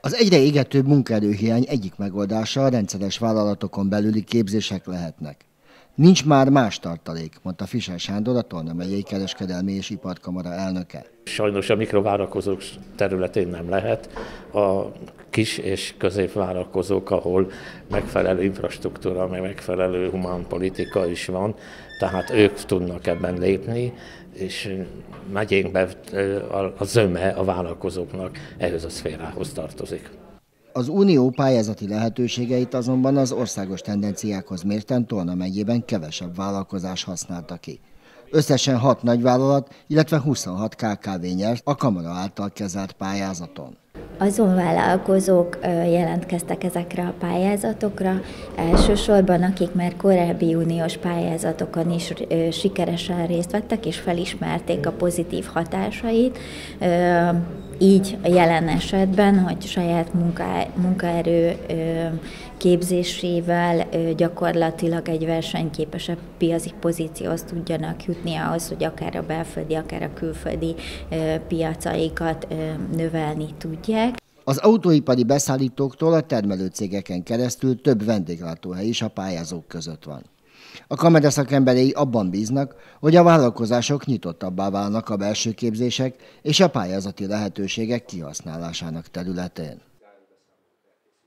Az egyre égetőbb munkaerőhiány egyik megoldása a rendszeres vállalatokon belüli képzések lehetnek. Nincs már más tartalék, mondta Fischer Sándor, a Tolna megyei kereskedelmi és iparkamara elnöke. Sajnos a mikrovállalkozók területén nem lehet. A kis és középvállalkozók, ahol megfelelő infrastruktúra, meg megfelelő humán politika is van, tehát ők tudnak ebben lépni, és megyénkben a zöme a vállalkozóknak ehhez a szférához tartozik. Az unió pályázati lehetőségeit azonban az országos tendenciákhoz mérten Tolna megyében kevesebb vállalkozás használta ki. Összesen 6 nagyvállalat, illetve 26 KKV nyert a kamara által kezelt pályázaton. Azon vállalkozók jelentkeztek ezekre a pályázatokra, elsősorban akik már korábbi uniós pályázatokon is sikeresen részt vettek és felismerték a pozitív hatásait. Így a jelen esetben, hogy saját munkaerő képzésével gyakorlatilag egy versenyképesebb piaci pozícióhoz tudjanak jutni ahhoz, hogy akár a belföldi, akár a külföldi piacaikat növelni tudják. Az autóipari beszállítóktól a termelőcégeken keresztül több vendéglátóhely is a pályázók között van. A kamera szakemberei abban bíznak, hogy a vállalkozások nyitottabbá válnak a belső képzések és a pályázati lehetőségek kihasználásának területén.